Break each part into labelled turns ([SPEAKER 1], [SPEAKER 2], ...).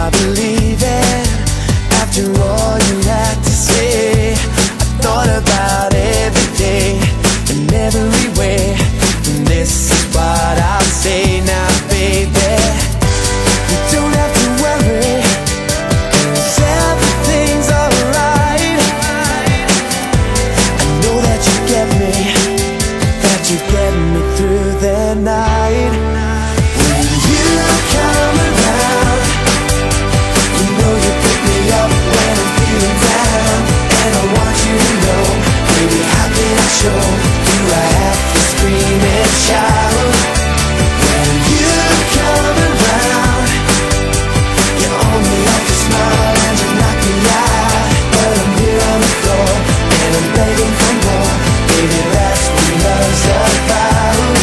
[SPEAKER 1] I believe it. After all you had to say, I thought about every day in every way, and this is what I'll say now, baby. You don't have to worry, 'cause everything's alright. I know that you get me, that you get me through the night. When you come around, you know you pick me up when I'm feeling down. And I want you to know, baby, how can I show you I have to scream and shout? When you come around, you only have to smile and you knock me out. But I'm here on the floor and I'm begging for more. Baby, that's what love's about.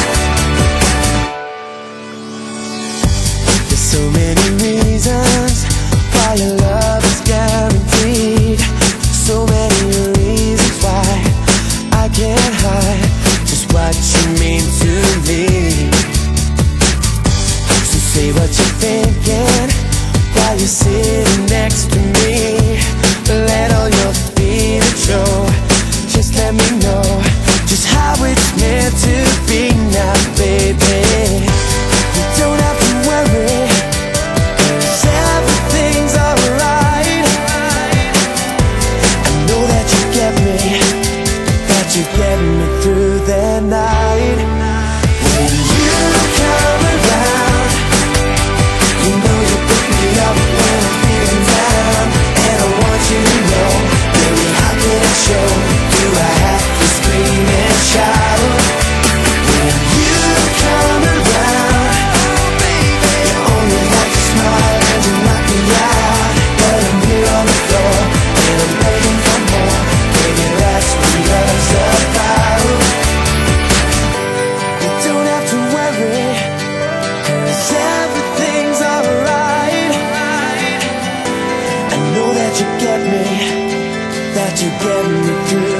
[SPEAKER 1] There's so many reasons why your love is guaranteed. So many reasons why I can't hide just what you mean to me. So say what you're thinking while you're sitting next to me. Let all your feelings show. Just let me know just how it's meant to be now, baby. You don't have to worry, 'cause everything's alright. I know that you get me, that you get me through the night. When you come around, you know you pick me up when I'm feeling down. And I want you to know, baby, how can I show you I have to scream and shout? When you come around, you only have to smile and you knock me out. But I'm here on the floor and I'm begging for more. Baby, that's what love's about. You don't have to worry, 'cause everything's alright. I know that you get me, that you get me through